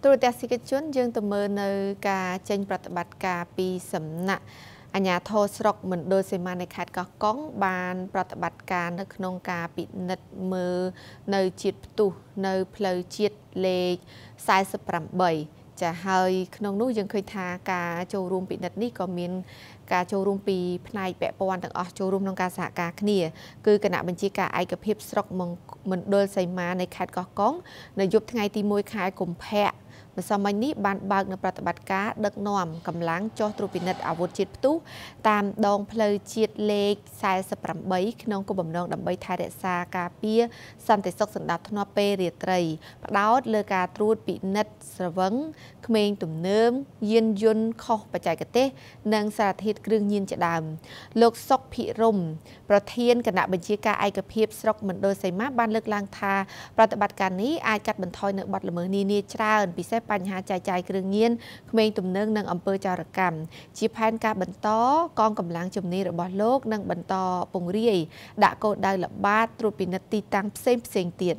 ទូរទស្សនិកជនយើងទៅមើលនៅការចេញប្រតិបត្តិការពីសំណាក់អាជ្ញាធរស្រុកមណ្ឌលសីមានៃខេត្តកោះកុងបានប្រតិបត្តិការនៅក្នុងការពិនិត្យមើលនៅជាតិផ្ទុះនៅផ្លូវជាតិលេខ48ចាហើយក្នុងនោះយើងឃើញថាការចូលរួមពិនិត្យនេះក៏មានការចូលរួមពីផ្នែកពាក់ព័ន្ធទាំងអស់ចូលរួមក្នុងការសហការគ្នាគឺគណៈបញ្ជាការឯកភាពស្រុកមណ្ឌលសីមានៃខេត្តកោះកុងនៅយប់ថ្ងៃទី1 ខែកុម្ភៈម្សិលមិញនេះបានបើកនៅប្រតិបត្តិការដឹកនាំកម្លាំងចុះត្រួតពិនិត្យអាវុធជាតិផ្ទុះតាមដងផ្លូវជាតិលេខ48ក្នុងគោលបំណងដើម្បីថែរក្សាការពារសន្តិសុខសណ្ដាប់ធ្នាប់ពេលរាត្រីផ្ដោតលើការត្រួតពិនិត្យស្រវឹងក្មេងទំនើបយានយន្តខុសបច្ចេកទេសនិងសារធាតុគ្រឿងញៀនជាដើមលោកសុកភិរមប្រធានគណៈបញ្ជាការឯកភាពស្រុកមណ្ឌលសីមាបានលើកឡើងថាប្រតិបត្តិការនេះអាចកាត់បន្ថយនៅបទល្មើសនានាច្រើនពិសេសបញ្ហាចែកចាយគ្រឿងញៀនក្មេងទំនើងនិងអំពើចោរកម្មជាផែនការបន្តកងកម្លាំងជំនាញរបស់លោកនិងបន្តពង្រាយដាក់គោលដៅល្បាតត្រួតពិនិត្យទីតាំងផ្សេងទៀត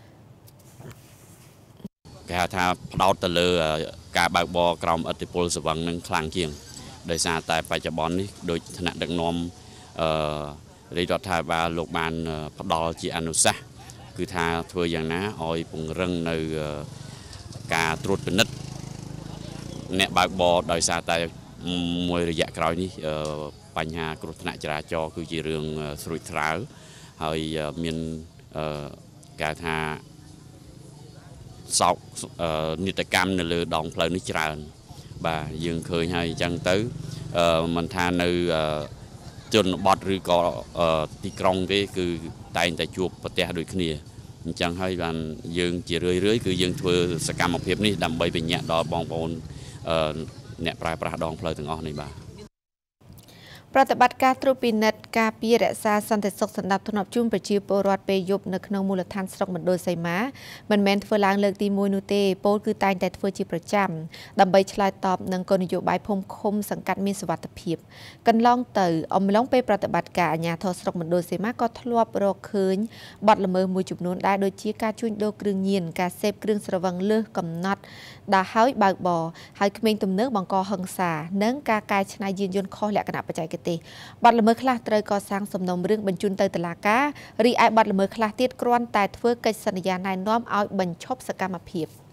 គេហៅថាផ្ដោតទៅលើការបើកបរក្រោមឥទ្ធិពលស្រវឹងនឹងខ្លាំងជាងដោយសារតែបច្ចុប្បន្ននេះដោយថ្នាក់ដឹកនាំរាជរដ្ឋាភិបាលលោកបានផ្ដល់ជាអនុសាសន៍គឺថាធ្វើយ៉ាងណាឲ្យពង្រឹងនៅការត្រួតពិនិត្យអ្នកបើកបរដោយសារតែមួយរយៈក្រោយនេះបញ្ហាគ្រោះថ្នាក់ចរាចរណ៍គឺជារឿងស្រួចស្រាវហើយមានការថាសោកនិតកម្មនៅលើដងផ្លូវនេះច្រើនបាទយើងឃើញហើយអញ្ចឹងទៅមិនថានៅជនបទឬក៏ទីក្រុងទេគឺតែងតែជួបប្រទះដូចគ្នាអញ្ចឹងហើយបានយើងជារឿយគឺយើងធ្វើសកម្មភាពនេះដើម្បីបញ្ញាក់ដល់បងប្អូនអ្នកប្រើប្រាស់ដងផ្លូវទាំងអស់នេះបាទប្រតិបត្តិការត្រួតពិនិត្យការពាររក្សាសន្តិសុខសណ្ដាប់ធ្នាប់ជូនប្រជាពលរដ្ឋពេលយប់នៅក្នុងមូលដ្ឋានស្រុកមណ្ឌលសីមាមិនមែនធ្វើឡើងលើកទី1នោះទេពលគឺតែងតែធ្វើជាប្រចាំដើម្បីឆ្លើយតបនឹងគោលនយោបាយភូមិឃុំសង្កាត់មានសុវត្ថិភាពកន្លងទៅអំឡុងពេលប្រតិបត្តិការអាជ្ញាធរស្រុកមណ្ឌលសីមាក៏ធ្លាប់រកឃើញបទល្មើសមួយចំនួនដែរដូចជាការជួញដូរគ្រឿងញៀនការសេពគ្រឿងស្រវឹងលើសកំណត់ដែលហើយបើកបរហើយក្មេងទំនើងបង្កហិង្សានិងការកែច្នៃយានយន្តខុសលក្ខណៈបច្ចេកទេសបទល្មើសខ្លះត្រូវកសាងសំណុំរឿងបញ្ជូនទៅតុលាការរីឯបទល្មើសខ្លះទៀតគ្រាន់តែធ្វើកិច្ចសន្យាណែនាំឲ្យបញ្ឈប់សកម្មភាព